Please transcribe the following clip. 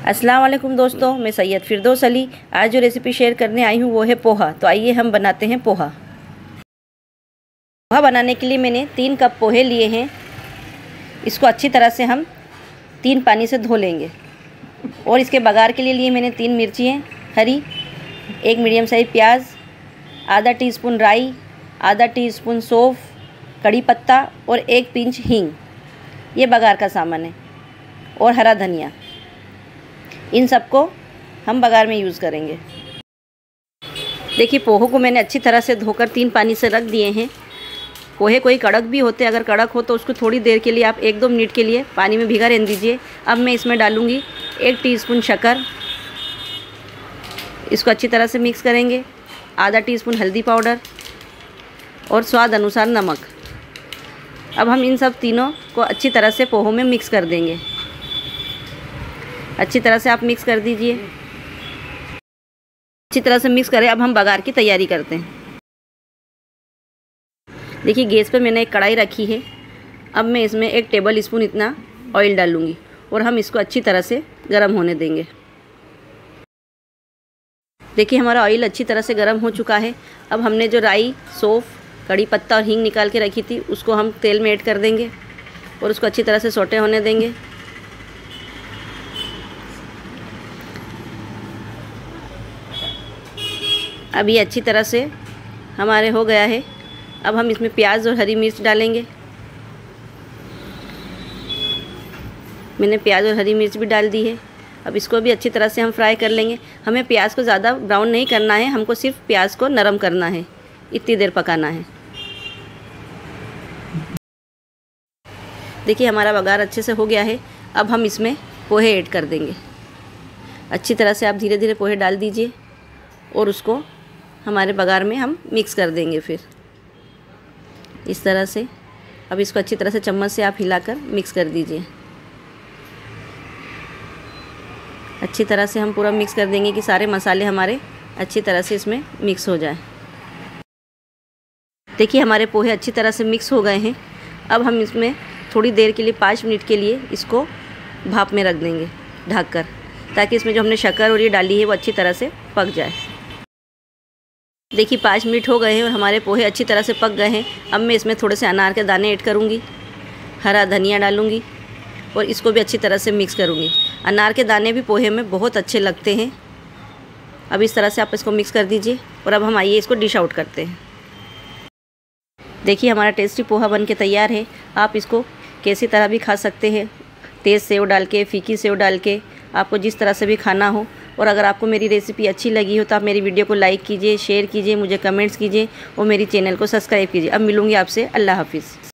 अस्सलाम वालेकुम दोस्तों, मैं सैयद फिरदौस अली आज जो रेसिपी शेयर करने आई हूँ वो है पोहा। तो आइए हम बनाते हैं पोहा। पोहा बनाने के लिए मैंने 3 कप पोहे लिए हैं। इसको अच्छी तरह से हम 3 पानी से धो लेंगे। और इसके बघार के लिए मैंने 3 मिर्ची हरी, 1 मीडियम साइज प्याज, आधा टीस्पून राई, आधा टीस्पून सौंफ, कड़ी पत्ता और 1 पिंच हींग। ये बघार का सामान है। और हरा धनिया। इन सबको हम बघार में यूज़ करेंगे। देखिए, पोहे को मैंने अच्छी तरह से धोकर 3 पानी से रख दिए हैं। पोहे कोई कड़क भी होते हैं, अगर कड़क हो तो उसको थोड़ी देर के लिए आप 1-2 मिनट के लिए पानी में भिगा रहने दीजिए। अब मैं इसमें डालूँगी 1 टीस्पून शक्कर। इसको अच्छी तरह से मिक्स करेंगे। आधा टीस्पून हल्दी पाउडर और स्वाद अनुसार नमक। अब हम इन सब तीनों को अच्छी तरह से पोहों में मिक्स कर देंगे। अच्छी तरह से आप मिक्स कर दीजिए। अच्छी तरह से मिक्स करें। अब हम बघार की तैयारी करते हैं। देखिए, गैस पर मैंने एक कढ़ाई रखी है। अब मैं इसमें 1 टेबल स्पून इतना ऑयल डालूँगी और हम इसको अच्छी तरह से गर्म होने देंगे। देखिए, हमारा ऑयल अच्छी तरह से गर्म हो चुका है। अब हमने जो राई, सौंफ, कड़ी पत्ता और हींग निकाल के रखी थी उसको हम तेल में ऐड कर देंगे और उसको अच्छी तरह से सौटे होने देंगे। अब ये अच्छी तरह से हमारे हो गया है। अब हम इसमें प्याज और हरी मिर्च डालेंगे। मैंने प्याज और हरी मिर्च भी डाल दी है। अब इसको भी अच्छी तरह से हम फ्राई कर लेंगे। हमें प्याज को ज़्यादा ब्राउन नहीं करना है, हमको सिर्फ प्याज को नरम करना है, इतनी देर पकाना है। देखिए, हमारा बघार अच्छे से हो गया है। अब हम इसमें पोहे ऐड कर देंगे। अच्छी तरह से आप धीरे धीरे पोहे डाल दीजिए और उसको हमारे बघार में हम मिक्स कर देंगे। फिर इस तरह से अब इसको अच्छी तरह से चम्मच से आप हिलाकर मिक्स कर दीजिए। अच्छी तरह से हम पूरा मिक्स कर देंगे कि सारे मसाले हमारे अच्छी तरह से इसमें मिक्स हो जाए। देखिए, हमारे पोहे अच्छी तरह से मिक्स हो गए हैं। अब हम इसमें थोड़ी देर के लिए 5 मिनट के लिए इसको भाप में रख देंगे ढककर, ताकि इसमें जो हमने शक्कर और ये डाली है वो अच्छी तरह से पक जाए। देखिए, 5 मिनट हो गए हैं और हमारे पोहे अच्छी तरह से पक गए हैं। अब मैं इसमें थोड़े से अनार के दाने ऐड करूँगी, हरा धनिया डालूँगी और इसको भी अच्छी तरह से मिक्स करूँगी। अनार के दाने भी पोहे में बहुत अच्छे लगते हैं। अब इस तरह से आप इसको मिक्स कर दीजिए और अब हम आइए इसको डिश आउट करते हैं। देखिए, हमारा टेस्टी पोहा बन के तैयार है। आप इसको कैसी तरह भी खा सकते हैं, तेज़ सेव डाल के, फीकी सेव डाल के, आपको जिस तरह से भी खाना हो। और अगर आपको मेरी रेसिपी अच्छी लगी हो तो आप मेरी वीडियो को लाइक कीजिए, शेयर कीजिए, मुझे कमेंट्स कीजिए और मेरी चैनल को सब्सक्राइब कीजिए। अब मिलूँगी आपसे। अल्लाह हाफिज़।